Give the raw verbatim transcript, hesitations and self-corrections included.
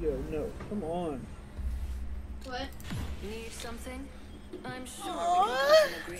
Yo, no, come on. What? Need something? I'm sure we can come to an